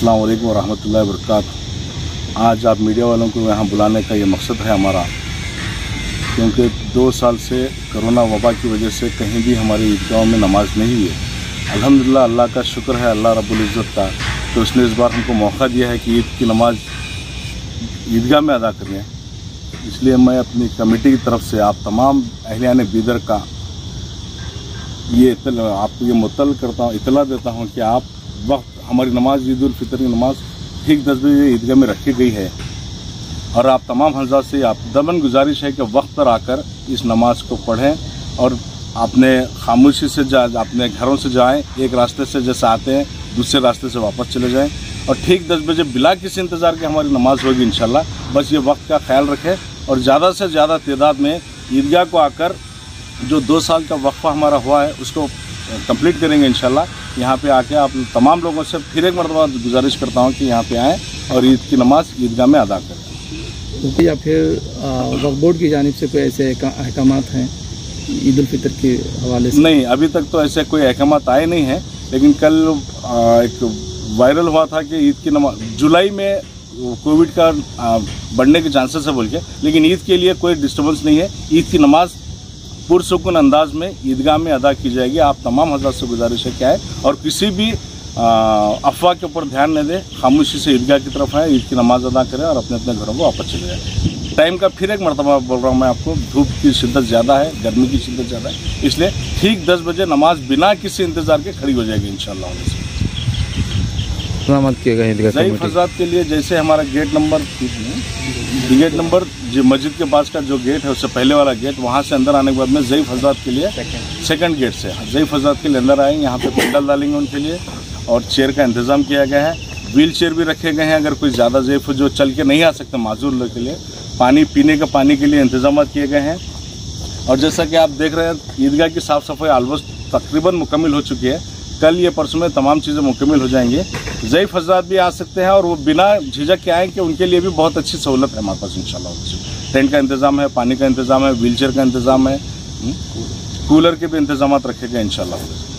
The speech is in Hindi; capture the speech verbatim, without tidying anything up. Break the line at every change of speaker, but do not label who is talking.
अस्सलाम वालेकुम व रहमतुल्लाहि व बरकातहू। आज आप मीडिया वालों को यहाँ बुलाने का ये मकसद है हमारा, क्योंकि दो साल से कोरोना वबा की वजह से कहीं भी हमारे ईदगाहों में नमाज नहीं हुई है। अल्हम्दुलिल्लाह, अल्लाह का शुक्र है, अल्लाह रब्बुल इज़्ज़त का, तो उसने इस बार हमको मौका दिया है कि ईद की नमाज ईदगाह में अदा करें। इसलिए मैं अपनी कमेटी की तरफ से आप तमाम अहलियान बीदर का ये आपको ये मुतल करता हूँ, इतला देता हूँ कि आप वक्त हमारी नमाज ईद उल फितर की नमाज ठीक दस बजे ईदगाह में रखी गई है, और आप तमाम हज़रात से आप दमन गुजारिश है कि वक्त पर आकर इस नमाज को पढ़ें और अपने खामोशी से जा अपने घरों से जाएं, एक रास्ते से जैसे आते हैं दूसरे रास्ते से वापस चले जाएं, और ठीक दस बजे बिला किसी इंतज़ार के हमारी नमाज होगी इंशाल्लाह। बस ये वक्त का ख्याल रखें और ज़्यादा से ज़्यादा तादाद में ईदगाह को आकर जो दो साल का वक्फा हमारा हुआ है उसको कंप्लीट करेंगे इंशाल्लाह। यहाँ पे आके आप तमाम लोगों से फिर एक मरतबा गुजारिश करता हूँ कि यहाँ पे आएँ और ईद की नमाज ईदगाह में अदा करें।
या फिर वक्फ बोर्ड की जानिब से कोई ऐसे अहकामात हैं ईद उल फितर के हवाले से? नहीं,
अभी तक तो ऐसे कोई अहकामात आए नहीं हैं, लेकिन कल एक वायरल हुआ था कि ईद की नमाज जुलाई में कोविड का बढ़ने के चांसेस है बोल के, लेकिन ईद के लिए कोई डिस्टर्बेंस नहीं है। ईद की नमाज पुरसुकून अंदाज में ईदगाह में अदा की जाएगी। आप तमाम हज़रात से गुजारिश है क्या है, और किसी भी अफवाह के ऊपर ध्यान न दें, खामोशी से ईदगाह की तरफ आए, ईद की नमाज अदा करें और अपने अपने घरों को वापस चले जाएँ। टाइम का फिर एक मरतबा बोल रहा हूँ मैं आपको, धूप की शिद्दत ज़्यादा है, गर्मी की शिद्दत ज़्यादा है, इसलिए ठीक दस बजे नमाज बिना किसी इंतज़ार के खड़ी हो जाएगी इंशाअल्लाह।
किए गए
ज़ईफ़ हज़रात के लिए जैसे हमारा गेट नंबर गेट नंबर जो मस्जिद के पास का जो गेट है उससे पहले वाला गेट, वहाँ से अंदर आने के बाद में ज़ईफ़ हज़रात के लिए सेकंड गेट से ज़ईफ़ हज़रात के लिए अंदर आएंगे। यहाँ पे पंडाल डालेंगे उनके लिए और चेयर का इंतज़ाम किया गया है। व्हील चेयर भी रखे गए हैं, अगर कोई ज़्यादा ज़ईफ़ जो चल के नहीं आ सकते माजूर लोग के लिए पानी पीने का पानी के लिए इंतजाम किए गए हैं। और जैसा कि आप देख रहे हैं ईदगाह की साफ़ सफाई ऑलमोस्ट तकरीबन मुकम्मल हो चुकी है। कल ये परसों में तमाम चीज़ें मुकम्मल हो जाएंगी। ज़ईफ़ हज़रात भी आ सकते हैं और वो बिना झिझक के आएँ कि उनके लिए भी बहुत अच्छी सहूलत है हमारे पास इंशाल्लाह। टेंट का इंतज़ाम है, पानी का इंतज़ाम है, व्हील चेयर का इंतज़ाम है, कूलर के भी इंतजाम रखे गए इंशाल्लाह।